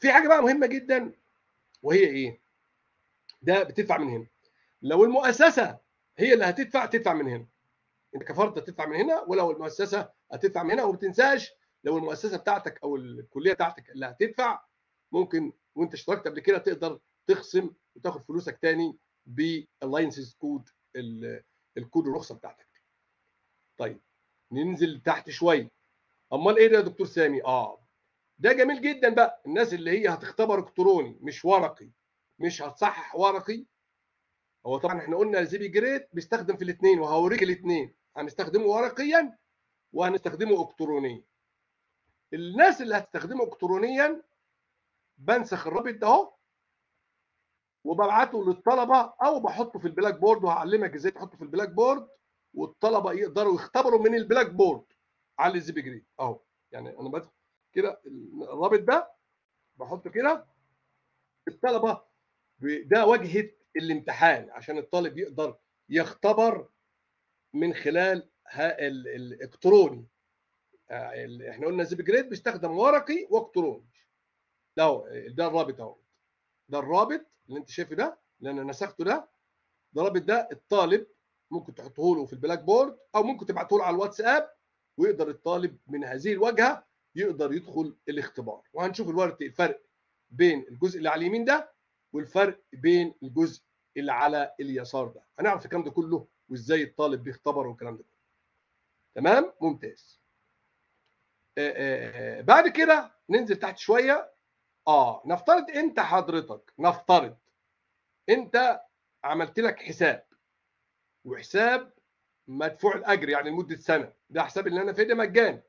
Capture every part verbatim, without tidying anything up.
في حاجه بقى مهمه جدا، وهي ايه؟ ده بتدفع من هنا. لو المؤسسه هي اللي هتدفع، تدفع من هنا. انت كفرد هتدفع من هنا، ولو المؤسسه هتدفع من هنا. وما تنساش لو المؤسسه بتاعتك او الكليه بتاعتك اللي هتدفع، ممكن وانت اشتركت قبل كده تقدر تخصم وتاخد فلوسك تاني باللايسنس كود، الكود الرخصه بتاعتك. طيب ننزل تحت شويه. امال ايه ده يا دكتور سامي؟ اه ده جميل جدا بقى. الناس اللي هي هتختبر الكتروني مش ورقي، مش هتصحح ورقي. هو طبعا احنا قلنا زيبي جريد بيستخدم في الاثنين، وهوريك الاثنين، هنستخدمه ورقيا وهنستخدمه الكترونيا. الناس اللي هتستخدمه الكترونيا بنسخ الرابط ده اهو وببعته للطلبه، او بحطه في البلاك بورد، وهعلمك ازاي تحطه في البلاك بورد والطلبه يقدروا يختبروا من البلاك بورد على الزيبي جريد اهو. يعني انا بدخل كده الرابط ده بحطه كده، الطلبه ده واجهه الامتحان عشان الطالب يقدر يختبر من خلال الالكتروني. احنا قلنا زيب جريد بيستخدم ورقي والكتروني. ده ده الرابط اهو، ده الرابط اللي انت شايفه ده اللي انا نسخته ده. ده الرابط ده الطالب ممكن تحطه له في البلاك بورد، او ممكن تبعته له على الواتساب، ويقدر الطالب من هذه الواجهه يقدر يدخل الاختبار. وهنشوف الورق الفرق بين الجزء اللي على اليمين ده والفرق بين الجزء اللي على اليسار ده. هنعرف الكلام ده كله وازاي الطالب بيختبر والكلام ده كله. تمام، ممتاز. آآ آآ بعد كده ننزل تحت شويه. اه نفترض انت حضرتك، نفترض انت عملت لك حساب، وحساب مدفوع الاجر يعني لمده سنه. ده حساب اللي انا فيه ده مجاني.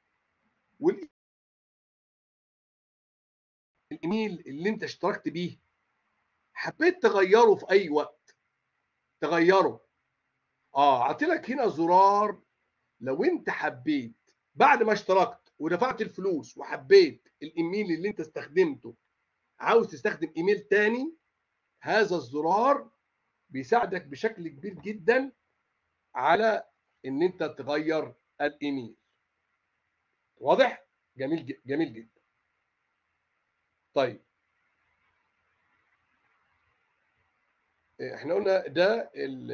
والايميل اللي انت اشتركت بيه حبيت تغيره في اي وقت تغيره. اه عطيلك هنا زرار. لو انت حبيت بعد ما اشتركت ودفعت الفلوس وحبيت الايميل اللي انت استخدمته عاوز تستخدم ايميل تاني، هذا الزرار بيساعدك بشكل كبير جدا على ان انت تغير الايميل. واضح؟ جميل جميل جدا. طيب احنا قلنا ده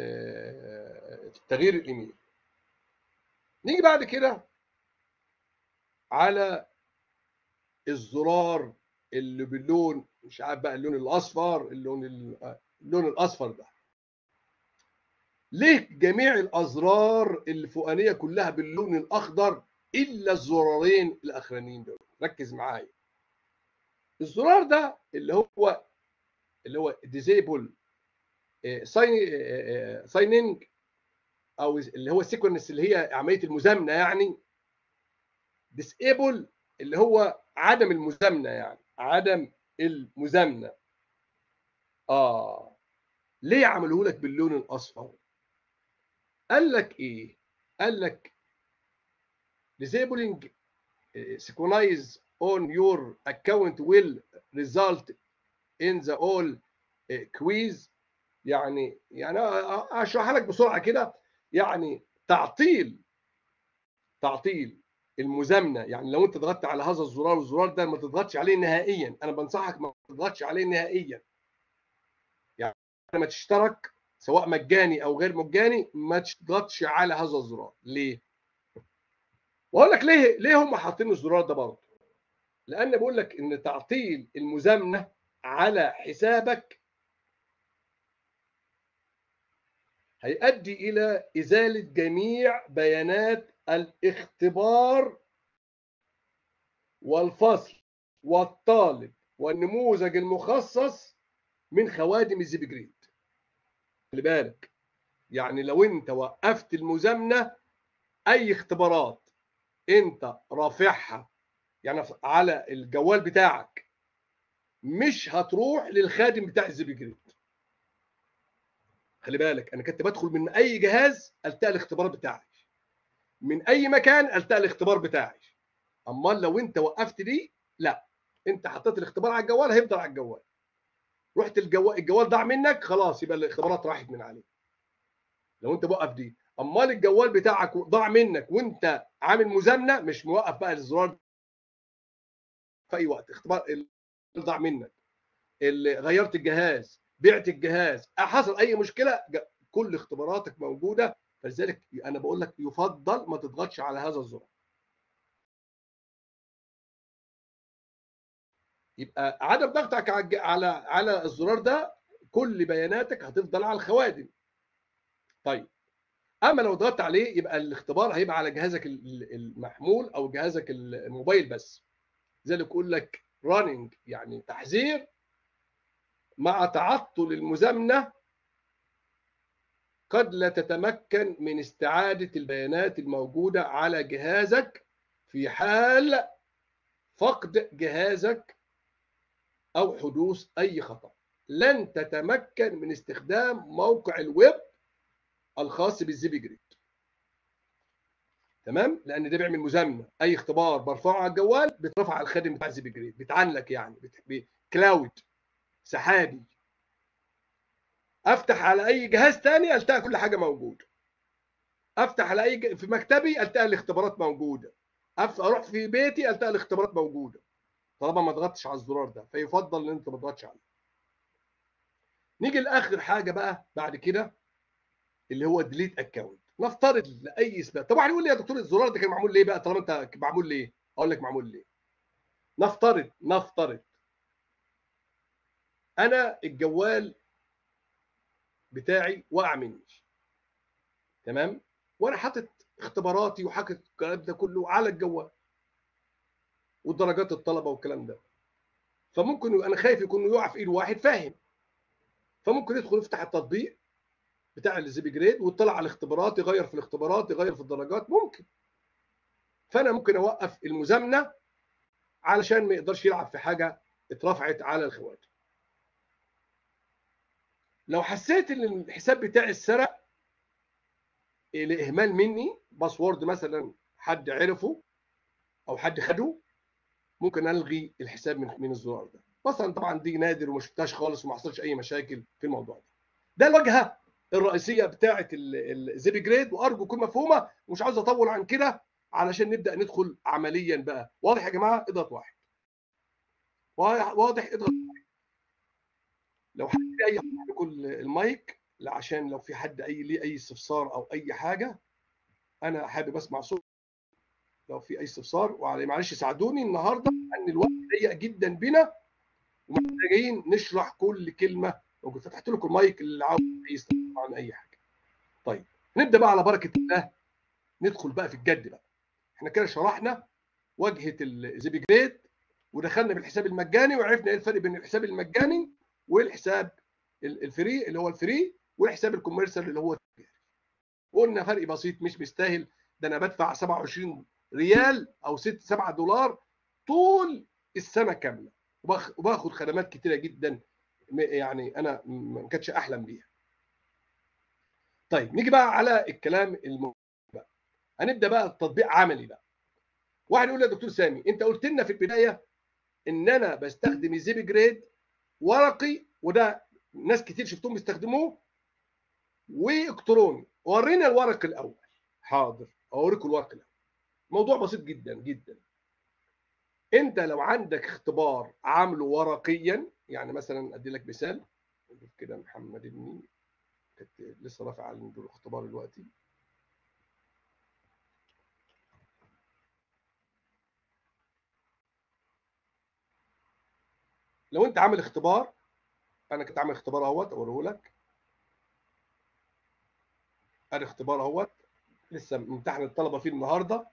تغيير الايميل. نيجي بعد كده على الزرار اللي باللون، مش عارف بقى اللون الاصفر، اللون اللون الاصفر ده. ليه جميع الازرار الفوقانيه كلها باللون الاخضر الا الزرارين الاخرانيين دول؟ ركز معايا. الزرار ده اللي هو اللي هو ديزيبل سايننج، او اللي هو سيكونس اللي هي عمليه المزامنه يعني. ديسيبل اللي هو عدم المزامنه يعني عدم المزامنه. اه ليه عملوه لك باللون الاصفر؟ قال لك ايه؟ قال لك disabling synchronize on your account will result in the all quiz. يعني يعني اشرحها لك بسرعه كده. يعني تعطيل تعطيل المزامنه. يعني لو انت ضغطت على هذا الزرار والزرار ده ما تضغطش عليه نهائيا. انا بنصحك ما تضغطش عليه نهائيا. يعني لما تشترك سواء مجاني او غير مجاني ما تضغطش على هذا الزرار. ليه؟ واقول لك ليه ليه هم حاطين الزرار ده برضه. لان بقول لك ان تعطيل المزامنه على حسابك هيؤدي الى ازاله جميع بيانات الاختبار والفصل والطالب والنموذج المخصص من خوادم الزيب جريد. خلي بالك، يعني لو انت وقفت المزامنه، اي اختبارات انت رافعها يعني على الجوال بتاعك مش هتروح للخادم بتاع الزيب جريد. خلي بالك، انا كنت بدخل من اي جهاز التقى الاختبار بتاعي، من اي مكان التقى الاختبار بتاعي. امال لو انت وقفت دي، لا، انت حطيت الاختبار على الجوال هيفضل على الجوال. رحت الجوال الجوال ضاع منك، خلاص يبقى الاختبارات راحت من عليه. لو انت موقف دي. امال الجوال بتاعك ضاع منك وانت عامل مزامنه، مش موقف بقى الزرار في اي وقت اختبار ضاع منك، اللي غيرت الجهاز، بعت الجهاز، حصل اي مشكله، كل اختباراتك موجوده. فلذلك انا بقول لك يفضل ما تضغطش على هذا الزرار. يبقى عدم ضغطك على على الزرار ده كل بياناتك هتفضل على الخوادم. طيب اما لو ضغطت عليه يبقى الاختبار هيبقى على جهازك المحمول او جهازك الموبايل بس. لذلك يقول لك راننج يعني تحذير مع تعطل المزامنه قد لا تتمكن من استعادة البيانات الموجودة على جهازك في حال فقد جهازك أو حدوث أي خطأ. لن تتمكن من استخدام موقع الويب الخاص بالزيبي جريد. تمام؟ لأن ده بيعمل مزامنة، أي اختبار برفعه على الجوال بيترفع على الخادم بتاع الزيبي جريد، بيتعن لك يعني كلاود سحابي. أفتح على أي جهاز تاني ألتقى كل حاجة موجودة. افتح على اي في مكتبي التقى الاختبارات موجوده. اروح في بيتي التقى الاختبارات موجوده طالما ما ضغطتش على الزرار ده، فيفضل ان انت ما تضغطش عليه. نيجي لاخر حاجه بقى بعد كده اللي هو ديليت اكونت. نفترض لاي اثبات، طبعا يقول لي يا دكتور الزرار ده كان معمول ليه بقى طالما انت معمول ليه؟ اقول لك معمول ليه. نفترض نفترض انا الجوال بتاعي وقع مني، تمام، وانا حاطط اختباراتي وحاطط الكلام ده كله على الجوال ودرجات الطلبه والكلام ده. فممكن انا خايف يكون يقع في ايد واحد فاهم، فممكن يدخل يفتح التطبيق بتاع الزيبي جريد ويطلع على الاختبارات، يغير في الاختبارات، يغير في الدرجات، ممكن. فانا ممكن اوقف المزامنه علشان ما يقدرش يلعب في حاجه اترفعت على الخواتم. لو حسيت ان الحساب بتاعي اتسرق لاهمال مني، باسورد مثلا حد عرفه او حد خده، ممكن الغي الحساب من من الزرار ده مثلا. طبعا دي نادر وما شفتهاش خالص وما حصلش اي مشاكل في الموضوع ده. ده الواجهه الرئيسيه بتاعه الزيبي جريد، وارجو تكون مفهومه ومش عاوز اطول عن كده علشان نبدا ندخل عمليا بقى. واضح يا جماعه؟ اضغط واحد. واضح؟ اضغط واحد. لو حد ليه اي كل المايك عشان لو في حد اي ليه اي استفسار او اي حاجه، انا حابب اسمع صوت لو في اي استفسار. ومعلش ساعدوني النهارده ان الوقت ضيق جدا بنا ومحتاجين نشرح كل كلمه. لو فتحت لكم المايك اللي عاوز يستفسر عن اي حاجه. طيب نبدا بقى على بركه الله، ندخل بقى في الجد بقى. احنا كده شرحنا واجهه الزيبي جريد ودخلنا بالحساب المجاني وعرفنا ايه الفرق بين الحساب المجاني والحساب الفري اللي هو الفري والحساب الكوميرشال اللي هو التجاري. قلنا فرق بسيط مش مستاهل، ده انا بدفع سبعة وعشرين ريال او ستة سبعة دولار طول السنه كامله وباخد خدمات كتيره جدا يعني انا ما كانتش احلم بيها. طيب نيجي بقى على الكلام المهم بقى. هنبدا بقى التطبيق عملي بقى. واحد يقول لي يا دكتور سامي انت قلت لنا في البدايه ان انا بستخدم الزيبي جريد ورقي، وده ناس كتير شفتهم بيستخدموه، والكتروني. ورينا الورق الاول. حاضر اوريكم الورق الاول. موضوع بسيط جدا جدا. انت لو عندك اختبار عامله ورقيا، يعني مثلا ادي لك مثال كده. محمد ابني كنت لسه رافع عنده الاختبار دلوقتي. لو انت عامل اختبار، انا كنت عامل اختبار اهوت اوريه لك. ادي اختبار اهوت لسه ممتحن الطلبه فيه النهارده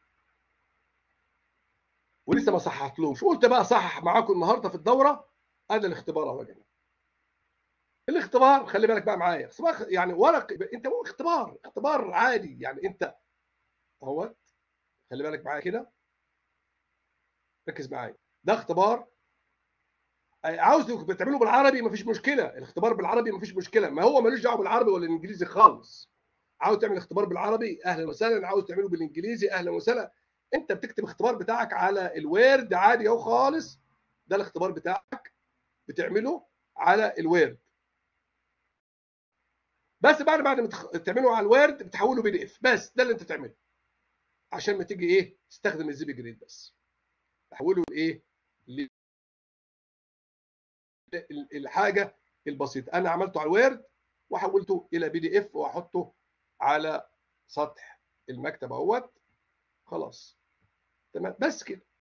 ولسه ما صححتلهمش، قلت بقى صحح معاكم النهارده في الدوره. ادي الاختبار اهو يا جماعه. الاختبار خلي بالك بقى معايا، اختبار يعني ورق، انت هو اختبار اختبار عادي يعني. انت اهوت خلي بالك معايا كده، ركز معايا. ده اختبار عاوز بتعمله بالعربي مفيش مشكله، الاختبار بالعربي مفيش مشكله، ما هو ملوش دعوه بالعربي ولا الانجليزي خالص. عاوز تعمل اختبار بالعربي اهلا وسهلا، عاوز تعمله بالانجليزي اهلا وسهلا. انت بتكتب اختبار بتاعك على الوورد عادي اهو خالص. ده الاختبار بتاعك بتعمله على الوورد. بس بعد بعد ما تعمله على الوورد بتحوله بي دي اف، بس ده اللي انت تعمله عشان ما تيجي ايه تستخدم الزيبي جريد. بس تحوله لايه الحاجه البسيطه. انا عملته على الوورد وحولته الى بي دي اف واحطه على سطح المكتب اهوت. خلاص تمام بس كده.